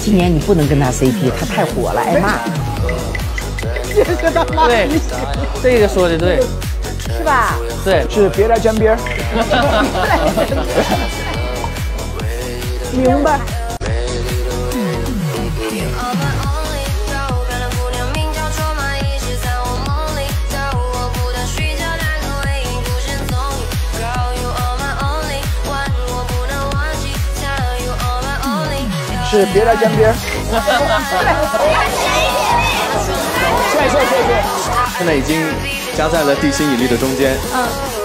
今年你不能跟他 CP， 他太火了，挨骂。 这个他妈对，这个说的对， 是吧？ 对， 是别来沾边。 明白。 是别来沾边。 现在已经夹在了地心引力的中间。